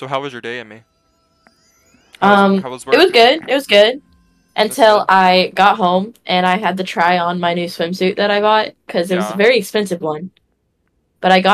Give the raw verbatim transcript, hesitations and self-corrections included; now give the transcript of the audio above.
So how was your day, Emmy? How was, Um, how was it work? was good. It was good That's until good. I got home and I had to try on my new swimsuit that I bought because it was a Yeah. very expensive one. But I got